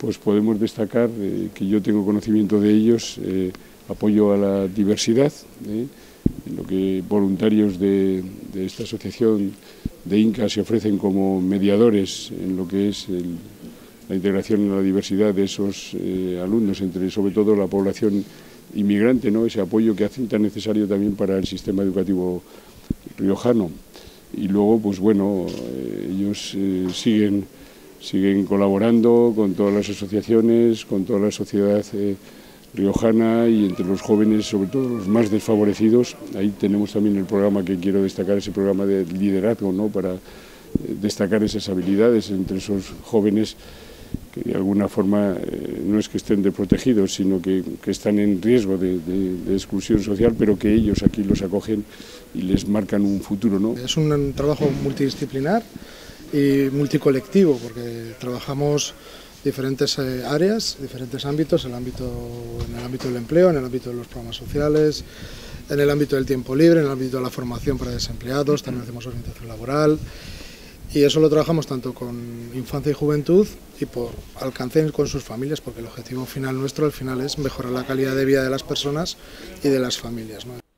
pues podemos destacar que yo tengo conocimiento de ellos, apoyo a la diversidad, en lo que voluntarios de esta asociación de INCA se ofrecen como mediadores en lo que es la integración en la diversidad de esos alumnos, entre sobre todo la población inmigrante, ¿no? Ese apoyo que hacen tan necesario también para el sistema educativo riojano. Y luego, pues bueno, ellos siguen colaborando con todas las asociaciones, con toda la sociedad riojana y entre los jóvenes, sobre todo los más desfavorecidos. Ahí tenemos también el programa que quiero destacar, ese programa de liderazgo, ¿no? Para destacar esas habilidades entre esos jóvenes que de alguna forma no es que estén desprotegidos, sino que están en riesgo de exclusión social, pero que ellos aquí los acogen y les marcan un futuro, ¿no? Es un trabajo multidisciplinar y multicolectivo, porque trabajamos diferentes áreas, diferentes ámbitos, en el ámbito del empleo, en el ámbito de los programas sociales, en el ámbito del tiempo libre, en el ámbito de la formación para desempleados, también hacemos orientación laboral. Y eso lo trabajamos tanto con infancia y juventud y por alcance con sus familias, porque el objetivo final nuestro al final es mejorar la calidad de vida de las personas y de las familias, ¿no?